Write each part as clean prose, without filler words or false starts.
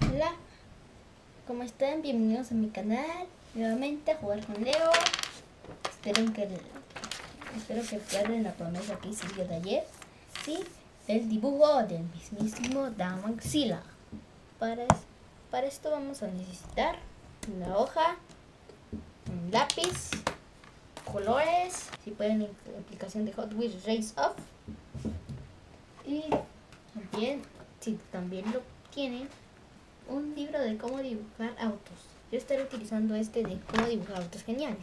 Hola, ¿cómo están? Bienvenidos a mi canal, nuevamente a jugar con Leo. Espero que pierden la promesa que hice el día de ayer, ¿sí? El dibujo del mismísimo Damonzilla. Para esto vamos a necesitar una hoja, un lápiz, colores, si pueden, aplicación de Hot Wheels Race Off, y también, si también lo tienen, un libro de cómo dibujar autos. Yo estaré utilizando este de cómo dibujar autos geniales.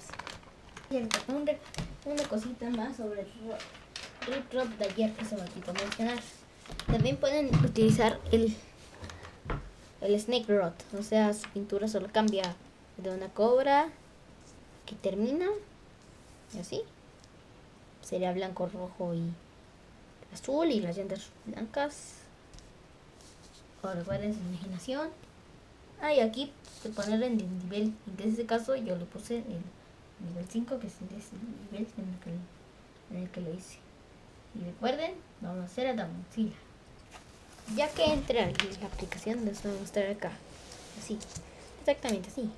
Una cosita más sobre el drop de ayer que se me olvidó mencionar. También pueden utilizar el Snake Rod, o sea, su pintura solo cambia de una cobra que termina y así. Sería blanco, rojo y azul, y las llantas blancas. Ahora recuerden su imaginación. Y aquí se poner en el nivel, en este caso yo le puse el nivel 5, que es el nivel en el que lo hice. Y recuerden, vamos a hacer a Damonzilla. Ya que entre aquí la aplicación, les voy a mostrar acá. Así, exactamente así.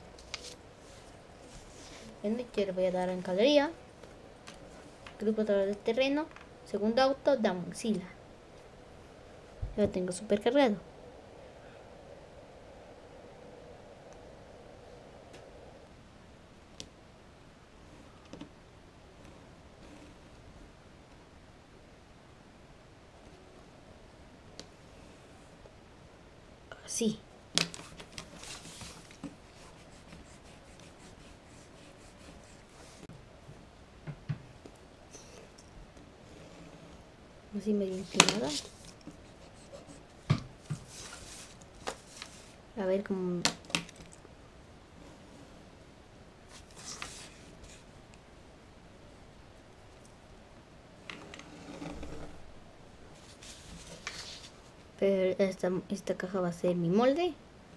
Yo le voy a dar en galería, grupo de terreno, segundo auto, Damonzilla. Ya lo tengo super cargado. Así. Así medio inclinada. A ver cómo... Pero esta caja va a ser mi molde.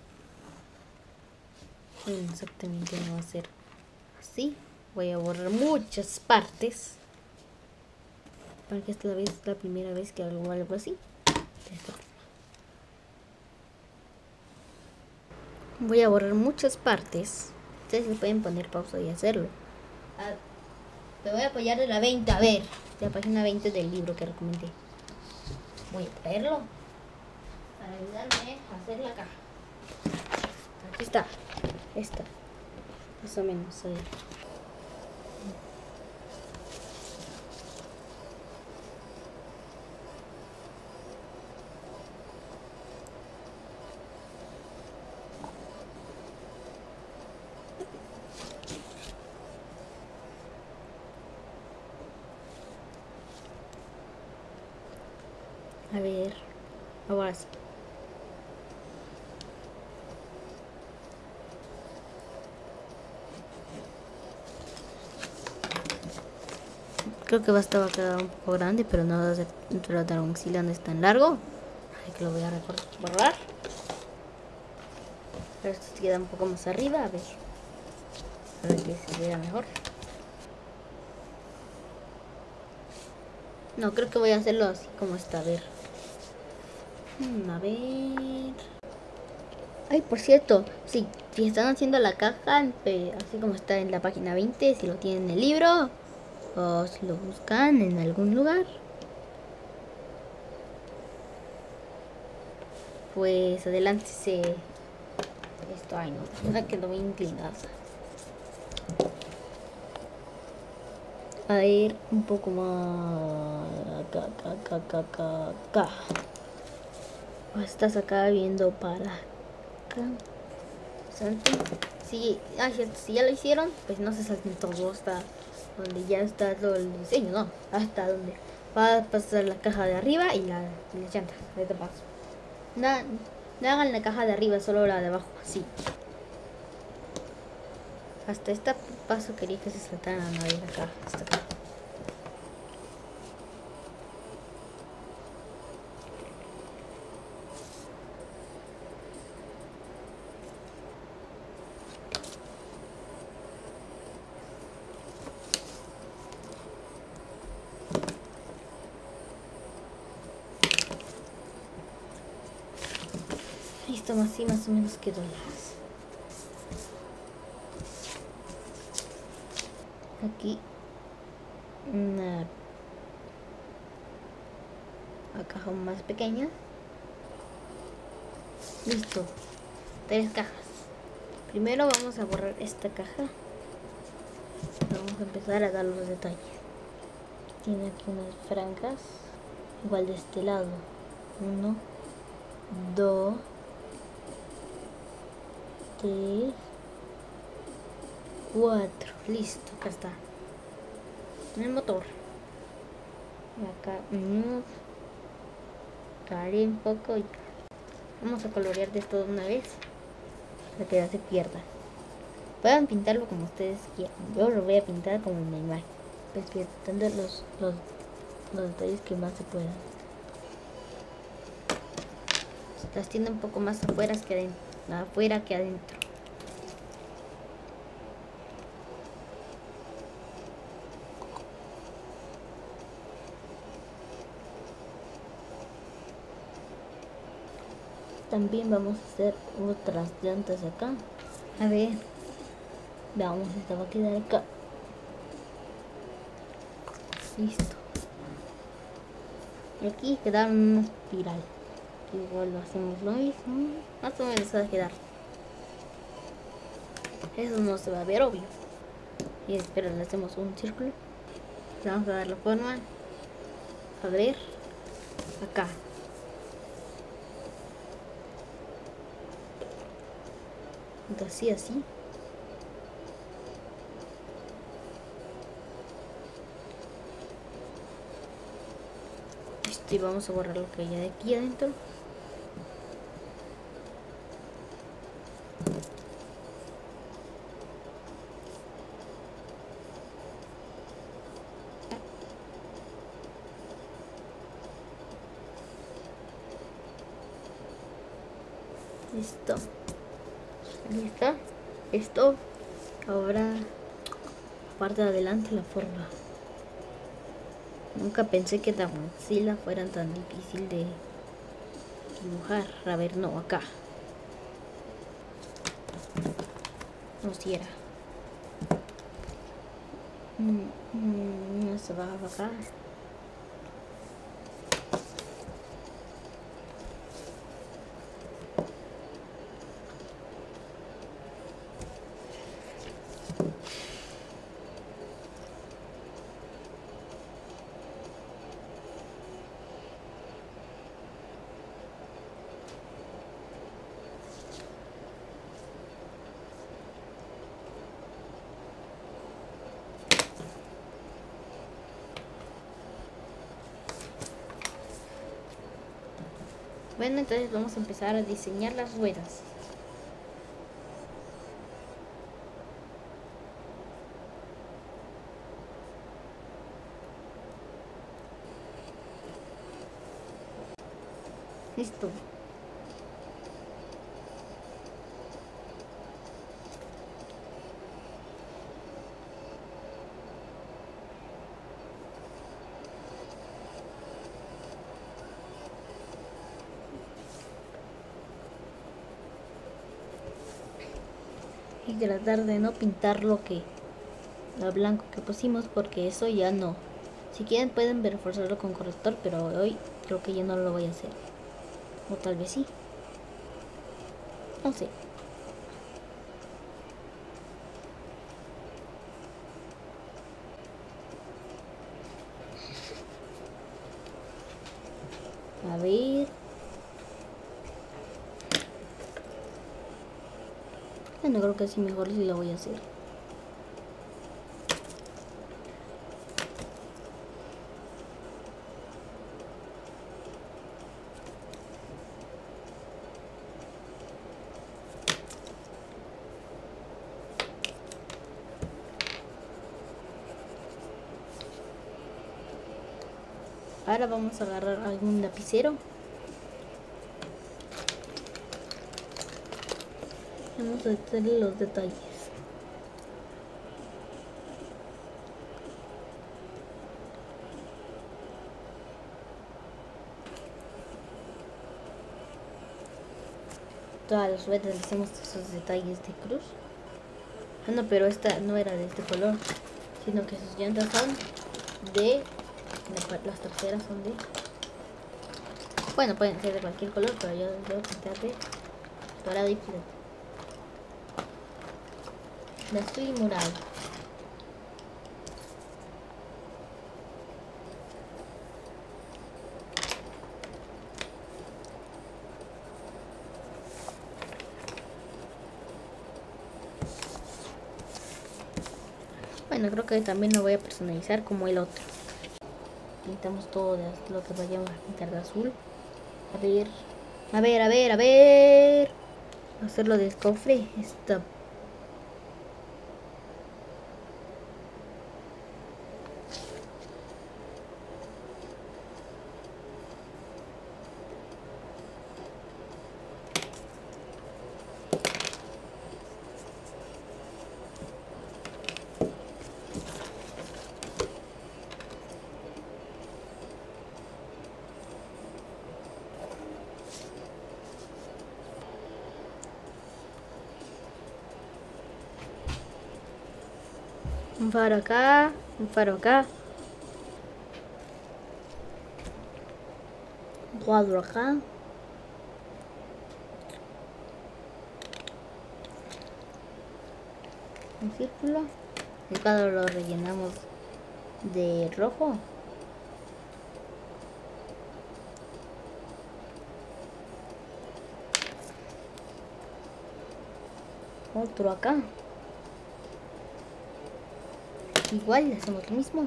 Exactamente no va a ser así. Voy a borrar muchas partes, porque esta vez es la primera vez que hago algo así. De esta forma. Voy a borrar muchas partes. Ustedes le pueden poner pausa y hacerlo. Te voy a apoyar de la 20. A ver, de la página 20 del libro que recomendé. Voy a traerlo para ayudarme a hacer la caja. Aquí está. Esta. Más o menos. A ver. Ahora sí. Creo que va a quedar un poco grande, pero no va a ser dentro de la Damonzilla, no es tan largo. Así que lo voy a borrar. Pero esto se queda un poco más arriba, a ver que se vea mejor. No, creo que voy a hacerlo así como está, a ver. A ver. Ay, por cierto, sí, si están haciendo la caja, así como está en la página 20, si lo tienen en el libro, o si lo buscan en algún lugar, pues adelántese. Esto, ay no, me quedó muy inclinada. A ver, un poco más acá. Estás acá viendo para acá. Si ya lo hicieron, pues no se salten todo hasta donde ya está todo el diseño, no, hasta donde va a pasar la caja de arriba y las llantas de paso. No hagan la caja de arriba, solo la de abajo, así. Hasta este paso quería que se saltaran a ver acá, hasta acá. Esto así más o menos quedó ya. Aquí una caja más pequeña. Listo, 3 cajas. Primero vamos a borrar esta caja. Vamos a empezar a dar los detalles. Tiene aquí unas franjas, igual de este lado. 1, 2, 3, 4. Listo, acá está. El motor. Y acá daré un poco y vamos a colorear de esto de una vez para que no se pierda. Pueden pintarlo como ustedes quieran. Yo lo voy a pintar como en la imagen, respetando los detalles que más se puedan. Las tiene un poco más afuera que adentro. También vamos a hacer otras llantas acá. A ver, veamos, esta va a quedar acá. Listo. Y aquí quedaron una espiral. Igual lo hacemos lo mismo. Más o menos va a quedar. Eso no se va a ver obvio. Y espera, le hacemos un círculo. Le vamos a dar la forma. A ver, acá. Así. Y vamos a borrar lo que hay de aquí adentro. Listo. ¿Lista? Esto ahora parte de adelante la forma. Nunca pensé que las mochilas fueran tan difícil de dibujar. A ver, no, acá. No, si era. No se va acá. Bueno, entonces vamos a empezar a diseñar las ruedas. Listo. Y tratar de no pintar lo blanco que pusimos, porque eso ya no. Si quieren pueden reforzarlo con corrector, pero hoy creo que yo no lo voy a hacer. O tal vez sí. No sé. A ver. Bueno, creo que sí, mejor sí lo voy a hacer. Ahora vamos a agarrar algún lapicero. Vamos a hacerle los detalles. todas las ruedas le hicimos esos detalles de cruz. Ah, no, pero esta no era de este color, sino que sus llantas son de... Las traseras son de... Bueno, pueden ser de cualquier color, pero yo les voy a pintar de dorado y plata. De azul y morado. Bueno, creo que también lo voy a personalizar como el otro. Pintamos todo de lo que vayamos a pintar de azul. A ver, a ver, a ver, a ver. Hacerlo del cofre. Stop. Un faro acá, un faro acá. Un cuadro acá. Un círculo. El cuadro lo rellenamos de rojo. Otro acá. Igual hacemos lo mismo.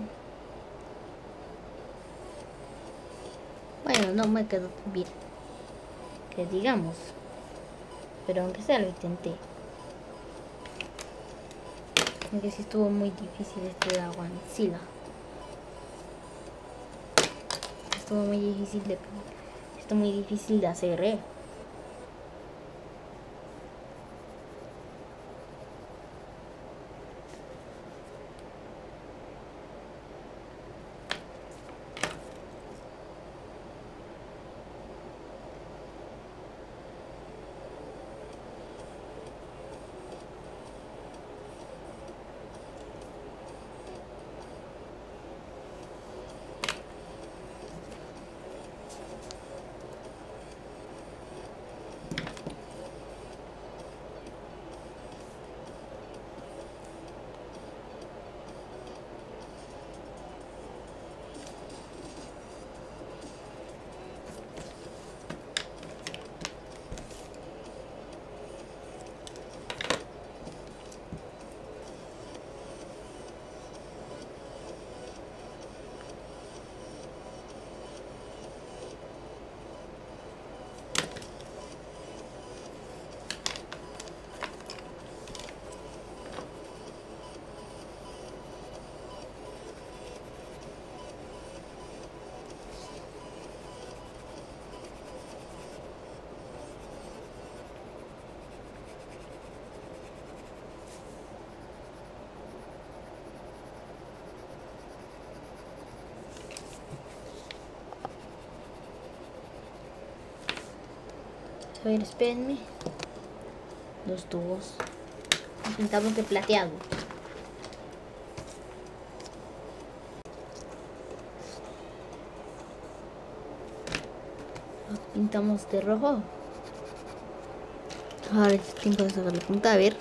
Bueno, no me quedó bien, que digamos, pero aunque sea lo intenté. Aunque sí estuvo muy difícil este de Aguancila. Estuvo muy difícil de hacer, A ver, espérenme. Los tubos. Los pintamos de plateado. Los pintamos de rojo. Ahora es tiempo de sacar la punta. A ver.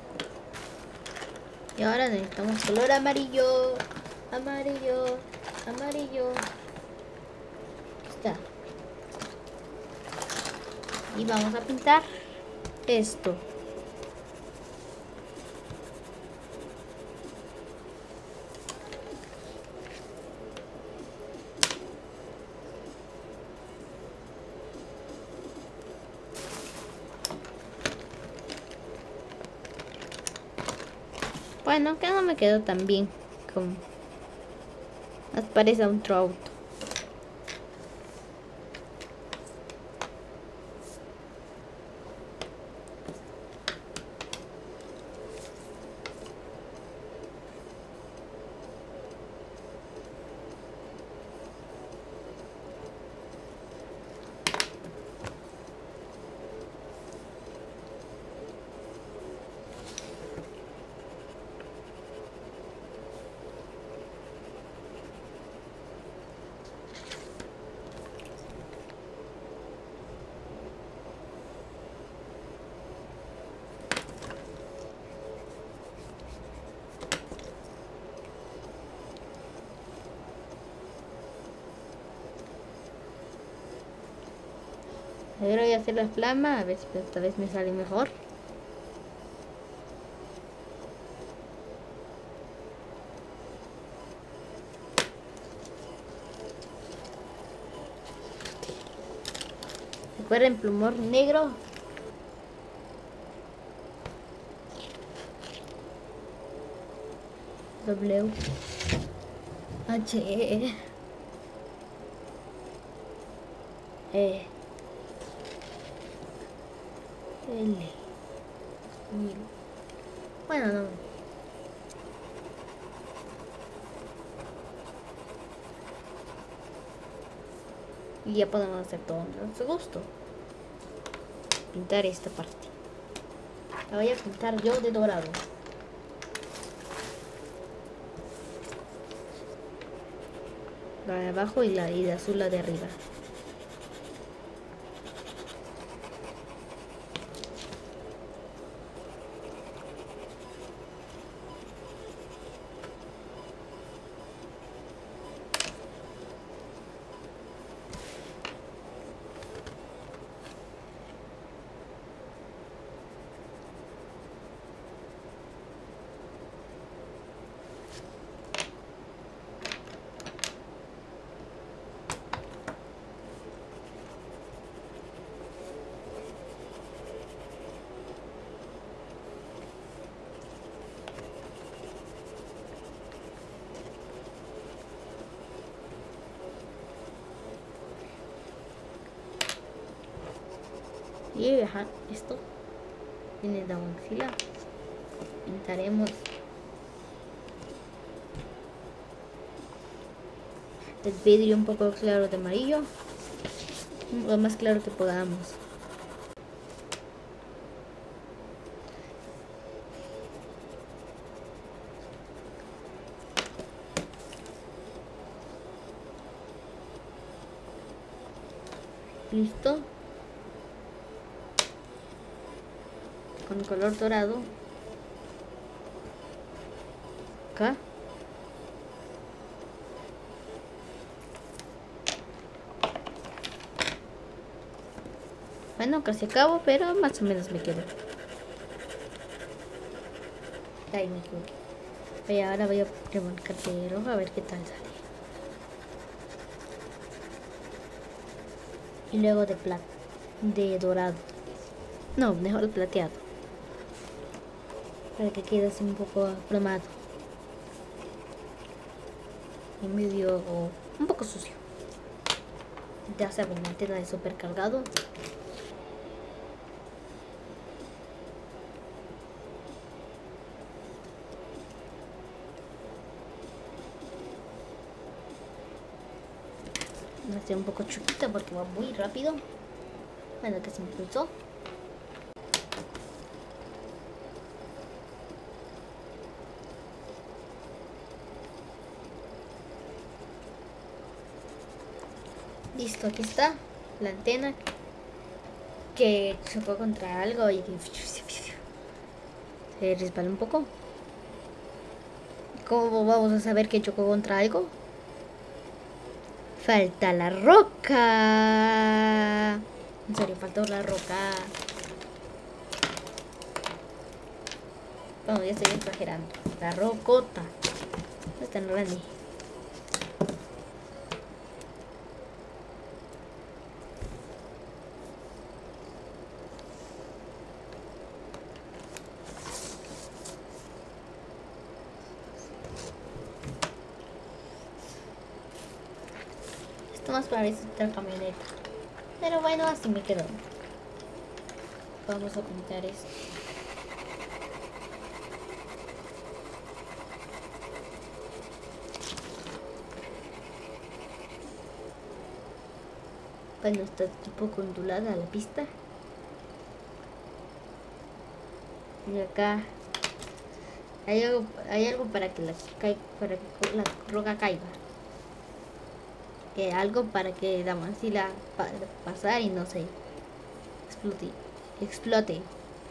Y ahora necesitamos color amarillo. Amarillo. Y vamos a pintar esto. Bueno, que no me quedó tan bien como más parece a un trout. Ahora voy a hacer la flama, a ver si esta vez me sale mejor. Recuerden, plumón negro. W H E L. Bueno, no. Y ya podemos hacer todo a nuestro gusto. Pintar esta parte. La voy a pintar yo de dorado. La de abajo y la de azul la de arriba. Y ajá, esto viene de una fila. Pintaremos el vidrio un poco claro de amarillo, lo más claro que podamos. Listo. Con color dorado. Acá. Bueno, casi acabo, pero más o menos me quedo. Ahí me equivoqué. Y ahora voy a revolcar de rojo a ver qué tal sale. Y luego de plata, de dorado. No, mejor plateado. Para que quede así un poco cromado. Y medio un poco sucio. Ya saben, la antena de súper cargado. Va a ser un poco chiquita porque va muy rápido. Bueno, que se impulsó. Listo, aquí está la antena que chocó contra algo y se resbaló un poco. ¿Cómo vamos a saber que chocó contra algo? Falta la roca. En serio, faltó la roca. Bueno, ya estoy exagerando. La rocota. No es tan grande. Esto más parece otra camioneta. Pero bueno, así me quedó. Vamos a pintar esto. Bueno, está un poco ondulada la pista. Y acá hay algo para que para que la roca caiga. Algo para que la mancila pasar y no se explote.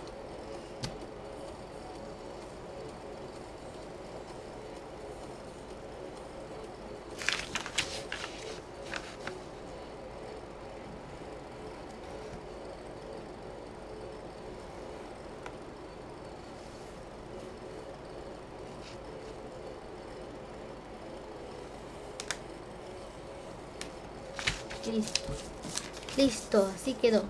Listo. Listo, así quedó.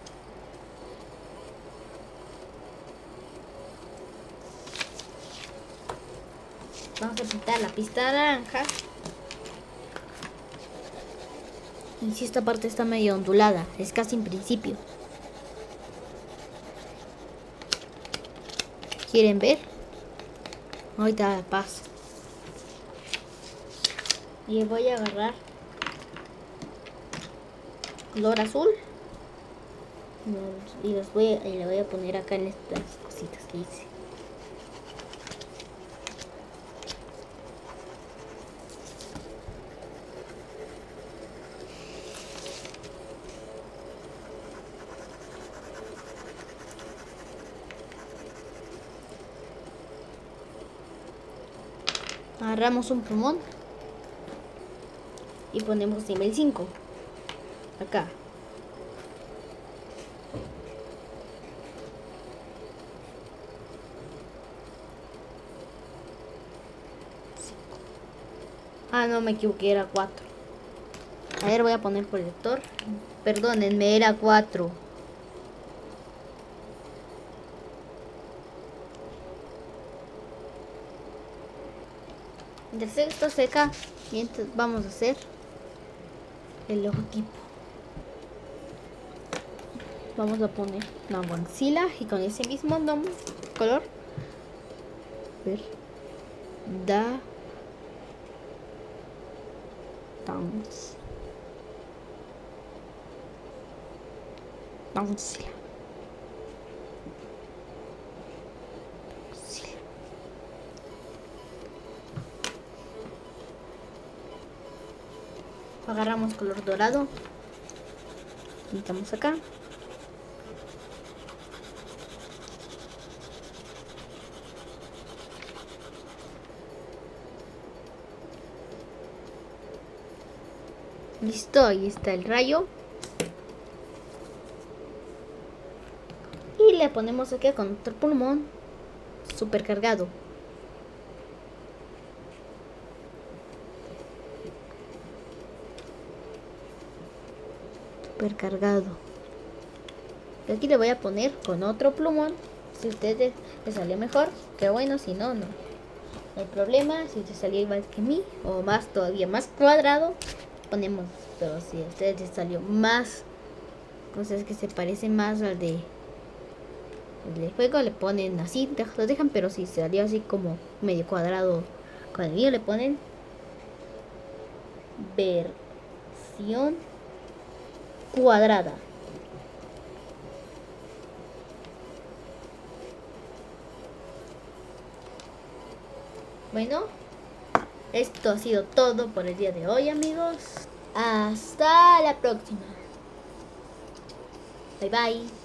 Vamos a pintar la pista naranja. Y si esta parte está medio ondulada, es casi en principio. ¿Quieren ver? Ahorita paso. Y voy a agarrar color azul y le voy a poner acá en estas cositas que hice. Agarramos un plumón y ponemos nivel 5 acá. Ah, no, me equivoqué, era 4. A ver, voy a poner proyector. Perdónenme, era 4. Mientras esto seca, mientras vamos a hacer el logotipo. Vamos a poner una maxila y con ese mismo nombre, color, maxila. Agarramos color dorado, pintamos acá. Listo, ahí está el rayo. Y le ponemos aquí con otro pulmón super cargado. Super cargado. Y aquí le voy a poner con otro plumón. Si a ustedes les salió mejor, qué bueno, si no, no. No hay problema. Si te salió igual que mí o más, todavía más cuadrado, ponemos. Pero si a ustedes les salió más cosas que se parecen más al de juego, le ponen así, lo dejan. Pero si salió así como medio cuadrado con el mío, le ponen versión cuadrada. Bueno, esto ha sido todo por el día de hoy, amigos. Hasta la próxima. Bye bye.